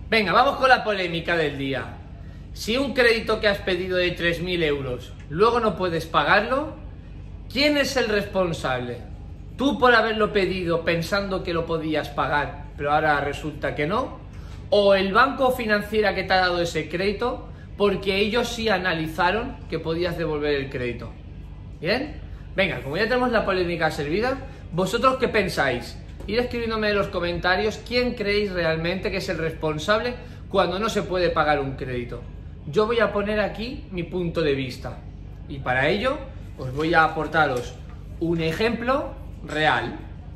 Venga, vamos con la polémica del día. Si un crédito que has pedido de 3.000 euros luego no puedes pagarlo, ¿quién es el responsable? ¿Tú por haberlo pedido pensando que lo podías pagar, pero ahora resulta que no? ¿O el banco o financiera que te ha dado ese crédito porque ellos sí analizaron que podías devolver el crédito? ¿Bien? Venga, como ya tenemos la polémica servida, ¿vosotros qué pensáis? Ir escribiéndome en los comentarios quién creéis realmente que es el responsable cuando no se puede pagar un crédito. Yo voy a poner aquí mi punto de vista y para ello os voy a aportaros un ejemplo real.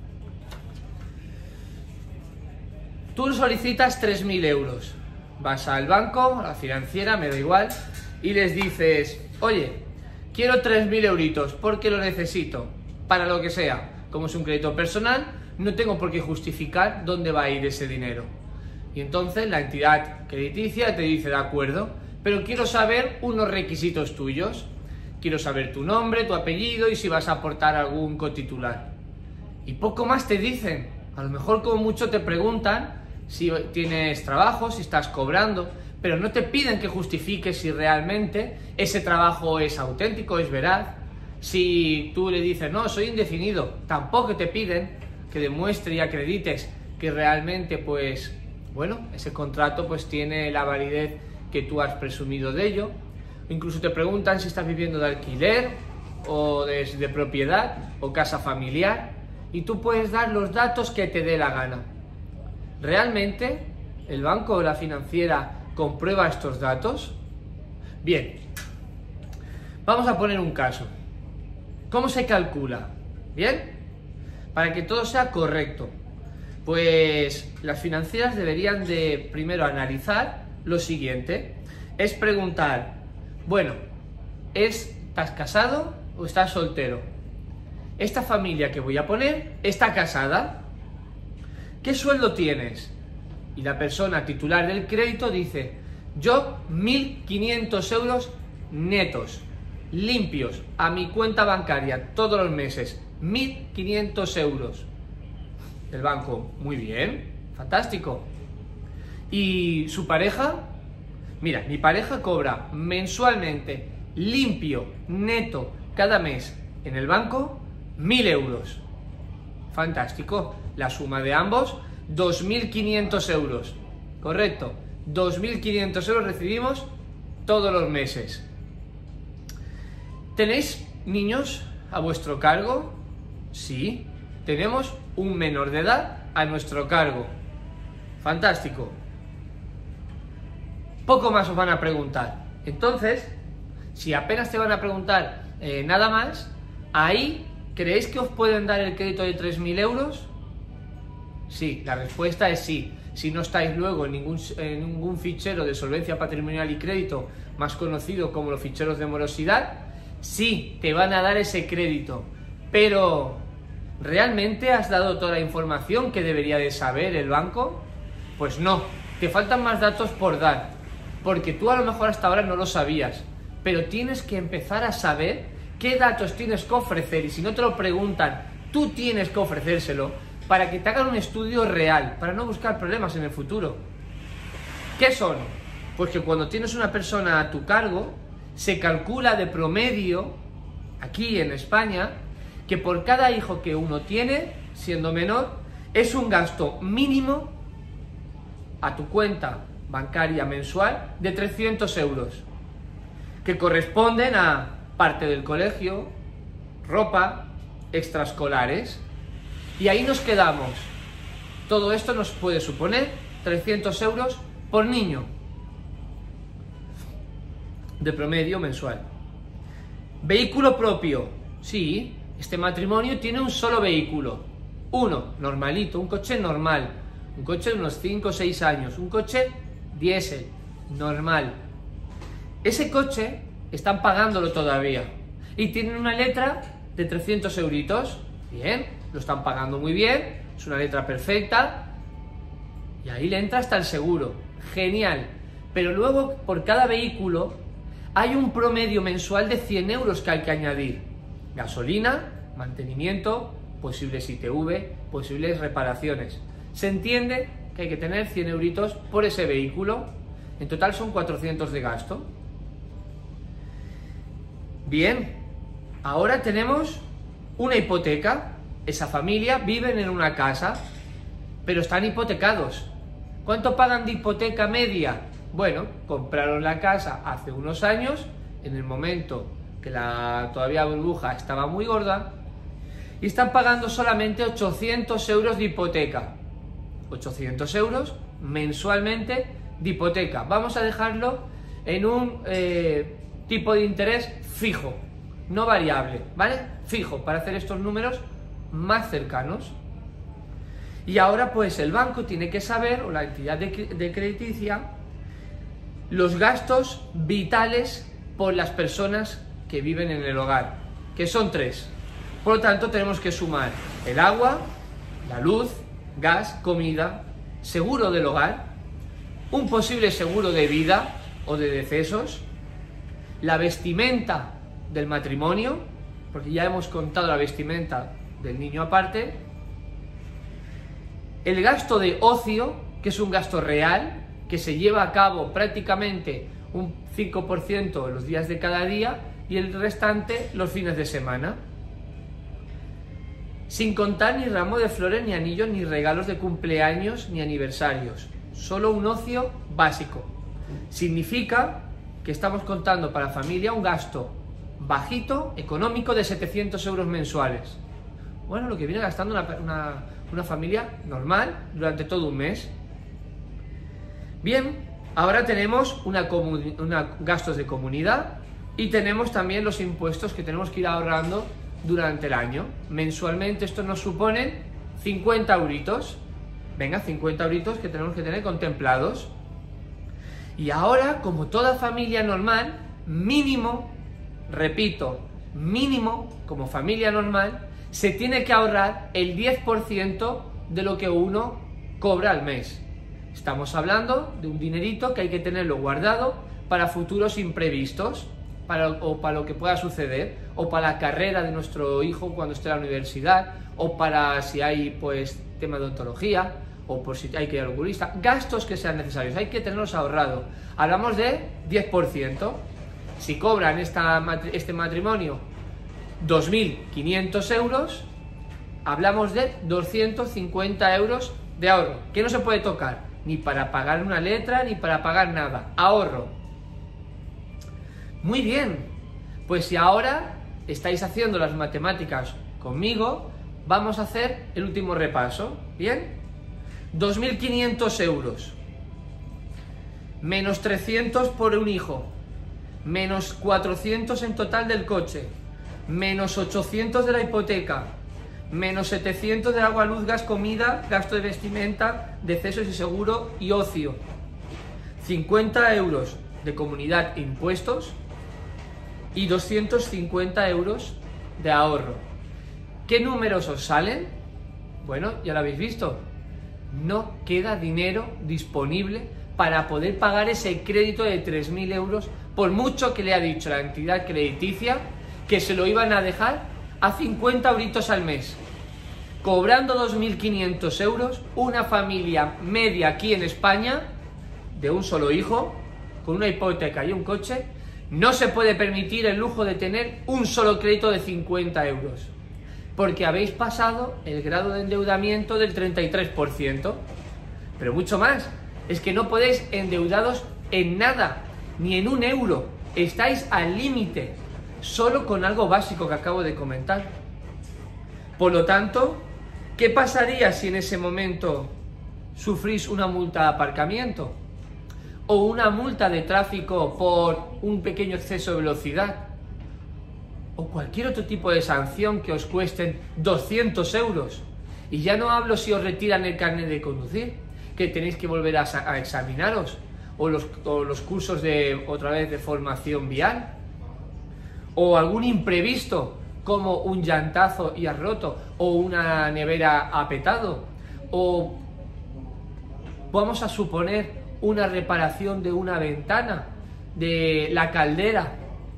Tú solicitas 3.000 euros, vas al banco, a la financiera, me da igual, y les dices, oye, quiero 3.000 euritos porque lo necesito, para lo que sea. Como es un crédito personal, no tengo por qué justificar dónde va a ir ese dinero. Y entonces la entidad crediticia te dice, de acuerdo, pero quiero saber unos requisitos tuyos. Quiero saber tu nombre, tu apellido y si vas a aportar algún cotitular. Y poco más te dicen. A lo mejor como mucho te preguntan si tienes trabajo, si estás cobrando, pero no te piden que justifiques si realmente ese trabajo es auténtico, es veraz. Si tú le dices, no, soy indefinido, tampoco te piden que demuestres y acredites que realmente, pues, bueno, ese contrato pues tiene la validez que tú has presumido de ello. Incluso te preguntan si estás viviendo de alquiler o de propiedad o casa familiar y tú puedes dar los datos que te dé la gana. ¿Realmente el banco o la financiera comprueba estos datos? Bien, vamos a poner un caso. ¿Cómo se calcula? ¿Bien? Para que todo sea correcto, pues las financieras deberían de primero analizar lo siguiente. Es preguntar, bueno, ¿estás casado o estás soltero? Esta familia que voy a poner está casada. ¿Qué sueldo tienes? Y la persona titular del crédito dice, yo 1.500 euros netos, limpios, a mi cuenta bancaria todos los meses, 1.500 euros. El banco, muy bien, fantástico. ¿Y su pareja? Mira, mi pareja cobra mensualmente, limpio, neto, cada mes en el banco, 1.000 euros. Fantástico. La suma de ambos, 2.500 euros. Correcto. 2.500 euros recibimos todos los meses. ¿Tenéis niños a vuestro cargo? Sí. Tenemos un menor de edad a nuestro cargo. Fantástico. Poco más os van a preguntar. Entonces, si apenas te van a preguntar nada más, ahí, ¿creéis que os pueden dar el crédito de 3.000 euros? Sí, la respuesta es sí. Si no estáis luego en ningún fichero de solvencia patrimonial y crédito, más conocido como los ficheros de morosidad, sí, te van a dar ese crédito. Pero, ¿realmente has dado toda la información que debería de saber el banco? Pues no, te faltan más datos por dar, porque tú a lo mejor hasta ahora no lo sabías, pero tienes que empezar a saber qué datos tienes que ofrecer y si no te lo preguntan, tú tienes que ofrecérselo para que te hagan un estudio real, para no buscar problemas en el futuro. ¿Qué son? Pues que cuando tienes una persona a tu cargo, se calcula de promedio, aquí en España, que por cada hijo que uno tiene, siendo menor, es un gasto mínimo a tu cuenta bancaria mensual de 300 euros, que corresponden a parte del colegio, ropa, extraescolares, y ahí nos quedamos. Todo esto nos puede suponer 300 euros por niño de promedio mensual. Vehículo propio, sí, este matrimonio tiene un solo vehículo, uno, normalito, un coche normal, un coche de unos 5 o 6 años, un coche diésel, normal. Ese coche están pagándolo todavía y tienen una letra de 300 euritos, bien, lo están pagando muy bien, es una letra perfecta y ahí le entra hasta el seguro, genial. Pero luego por cada vehículo hay un promedio mensual de 100 euros que hay que añadir, gasolina, mantenimiento, posibles ITV, posibles reparaciones. ¿Se entiende que hay que tener 100 euritos por ese vehículo. En total son 400 de gasto. Bien, ahora tenemos una hipoteca. Esa familia viven en una casa, pero están hipotecados. ¿Cuánto pagan de hipoteca media? Bueno, compraron la casa hace unos años, en el momento que todavía burbuja estaba muy gorda, y están pagando solamente 800 euros de hipoteca. 800 euros mensualmente de hipoteca. Vamos a dejarlo en un tipo de interés fijo, no variable, ¿vale? Fijo, para hacer estos números más cercanos. Y ahora pues el banco tiene que saber, o la entidad de crediticia, los gastos vitales por las personas que viven en el hogar, que son 3. Por lo tanto tenemos que sumar el agua, la luz, gas, comida, seguro del hogar, un posible seguro de vida o de decesos, la vestimenta del matrimonio, porque ya hemos contado la vestimenta del niño aparte, el gasto de ocio, que es un gasto real, que se lleva a cabo prácticamente un 5% en los días de cada día y el restante los fines de semana. Sin contar ni ramo de flores, ni anillos, ni regalos de cumpleaños, ni aniversarios. Solo un ocio básico. Significa que estamos contando para la familia un gasto bajito, económico, de 700 euros mensuales. Bueno, lo que viene gastando una familia normal durante todo un mes. Bien, ahora tenemos gastos de comunidad y tenemos también los impuestos que tenemos que ir ahorrando durante el año. Mensualmente esto nos supone 50 euritos. Venga, 50 euritos que tenemos que tener contemplados. Y ahora, como toda familia normal, mínimo, repito, mínimo, como familia normal, se tiene que ahorrar el 10% de lo que uno cobra al mes. Estamos hablando de un dinerito que hay que tenerlo guardado para futuros imprevistos, o para lo que pueda suceder, o para la carrera de nuestro hijo cuando esté en la universidad, o para si hay pues tema de odontología, o por si hay que ir al oculista, gastos que sean necesarios, hay que tenerlos ahorrados. Hablamos de 10%. Si cobran este matrimonio 2.500 euros, hablamos de 250 euros de ahorro, que no se puede tocar, ni para pagar una letra, ni para pagar nada, ahorro. Muy bien, pues si ahora estáis haciendo las matemáticas conmigo, vamos a hacer el último repaso, ¿bien? 2.500 euros, menos 300 por un hijo, menos 400 en total del coche, menos 800 de la hipoteca, menos 700 de agua, luz, gas, comida, gasto de vestimenta, decesos y seguro y ocio, 50 euros de comunidad e impuestos y 250 euros de ahorro. ¿Qué números os salen? Bueno, ya lo habéis visto. No queda dinero disponible para poder pagar ese crédito de 3.000 euros, por mucho que le ha dicho la entidad crediticia que se lo iban a dejar a 50 euritos al mes. Cobrando 2.500 euros, una familia media aquí en España, de un solo hijo, con una hipoteca y un coche, no se puede permitir el lujo de tener un solo crédito de 50 euros. Porque habéis pasado el grado de endeudamiento del 33%. Pero mucho más, es que no podéis endeudados en nada, ni en un euro. Estáis al límite, solo con algo básico que acabo de comentar. Por lo tanto, ¿qué pasaría si en ese momento sufrís una multa de aparcamiento? O una multa de tráfico por un pequeño exceso de velocidad, o cualquier otro tipo de sanción que os cuesten 200 euros. Y ya no hablo si os retiran el carnet de conducir, que tenéis que volver a examinaros, o los cursos de otra vez de formación vial, o algún imprevisto como un llantazo y has roto, o una nevera ha petado, o vamos a suponer una reparación de una ventana, de la caldera,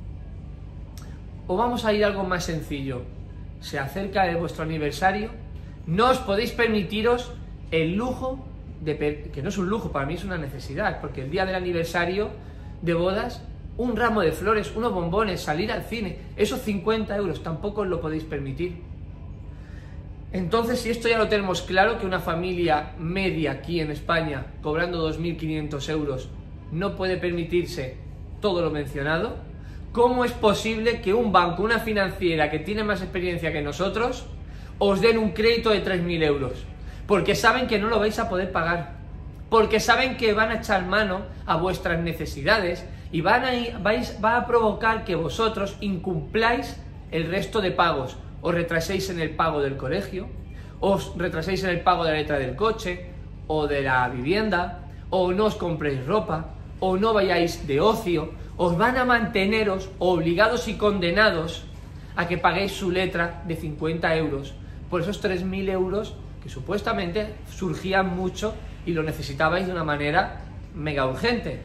o vamos a ir a algo más sencillo. Se acerca de vuestro aniversario, no os podéis permitiros el lujo que no es un lujo, para mí es una necesidad, porque el día del aniversario de bodas, un ramo de flores, unos bombones, salir al cine, esos 50 euros tampoco os lo podéis permitir. Entonces, si esto ya lo tenemos claro, que una familia media aquí en España, cobrando 2.500 euros, no puede permitirse todo lo mencionado, ¿cómo es posible que un banco, una financiera que tiene más experiencia que nosotros, os den un crédito de 3.000 euros? Porque saben que no lo vais a poder pagar, porque saben que van a echar mano a vuestras necesidades y va a provocar que vosotros incumpláis el resto de pagos. Os retraséis en el pago del colegio, os retraséis en el pago de la letra del coche o de la vivienda, o no os compréis ropa, o no vayáis de ocio. Os van a manteneros obligados y condenados a que paguéis su letra de 50 euros por esos 3.000 euros que supuestamente surgían mucho y lo necesitabais de una manera mega urgente.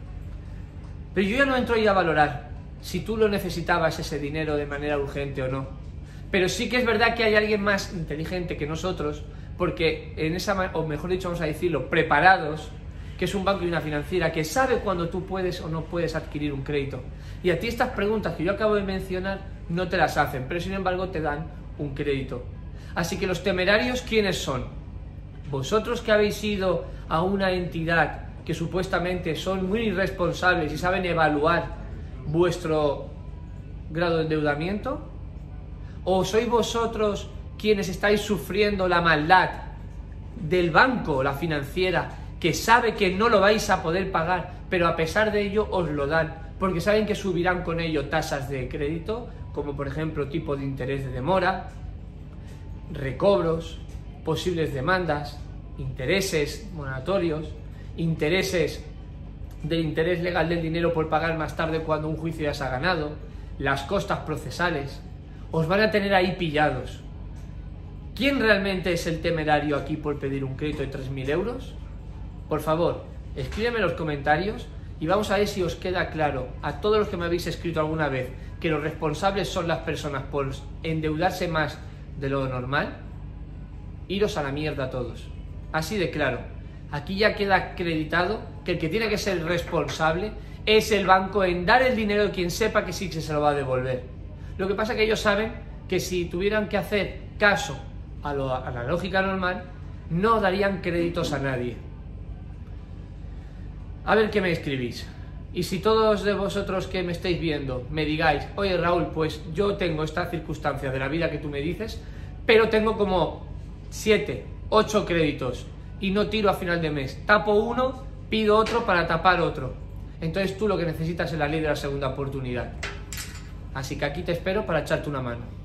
Pero yo ya no entro ahí a valorar si tú lo necesitabas ese dinero de manera urgente o no. Pero sí que es verdad que hay alguien más inteligente que nosotros, porque en esa, o mejor dicho, vamos a decirlo, preparados, que es un banco y una financiera que sabe cuándo tú puedes o no puedes adquirir un crédito. Y a ti estas preguntas que yo acabo de mencionar no te las hacen, pero sin embargo te dan un crédito. Así que los temerarios, ¿quiénes son? Vosotros que habéis ido a una entidad que supuestamente son muy irresponsables y saben evaluar vuestro grado de endeudamiento, ¿o sois vosotros quienes estáis sufriendo la maldad del banco, la financiera, que sabe que no lo vais a poder pagar, pero a pesar de ello os lo dan, porque saben que subirán con ello tasas de crédito, como por ejemplo tipo de interés de demora, recobros, posibles demandas, intereses moratorios, intereses del interés legal del dinero por pagar más tarde cuando un juicio ya se ha ganado, las costas procesales? Os van a tener ahí pillados. ¿Quién realmente es el temerario aquí por pedir un crédito de 3.000 euros? Por favor, escríbeme en los comentarios y vamos a ver si os queda claro a todos los que me habéis escrito alguna vez que los responsables son las personas por endeudarse más de lo normal. Iros a la mierda todos. Así de claro. Aquí ya queda acreditado que el que tiene que ser responsable es el banco en dar el dinero a quien sepa que sí que se lo va a devolver. Lo que pasa es que ellos saben que si tuvieran que hacer caso a la lógica normal, no darían créditos a nadie. A ver qué me escribís. Y si todos de vosotros que me estáis viendo me digáis, oye Raúl, pues yo tengo esta circunstancia de la vida que tú me dices, pero tengo como 7, 8 créditos y no tiro a final de mes. Tapo uno, pido otro para tapar otro. Entonces tú lo que necesitas es la ley de la segunda oportunidad. Así que aquí te espero para echarte una mano.